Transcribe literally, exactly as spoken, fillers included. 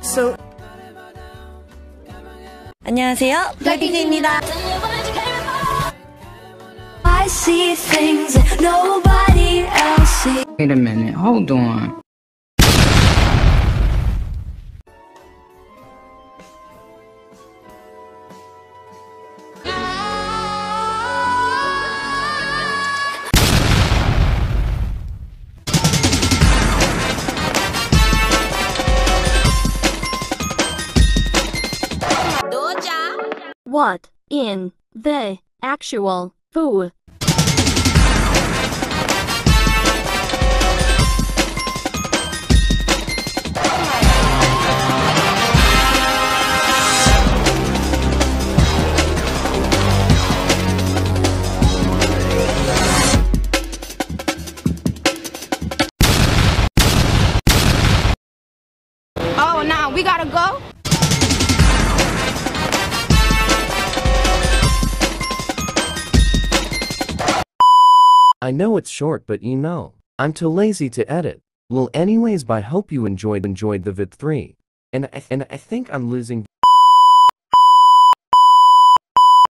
So 안녕하세요, 블랙핑크입니다. I see things that nobody else sees. Wait a minute, hold on. What in the actual fool? Oh, now we gotta go. I know it's short, but you know, I'm too lazy to edit. Well, anyways, but I hope you enjoyed enjoyed the vid three. And I, and I think I'm losing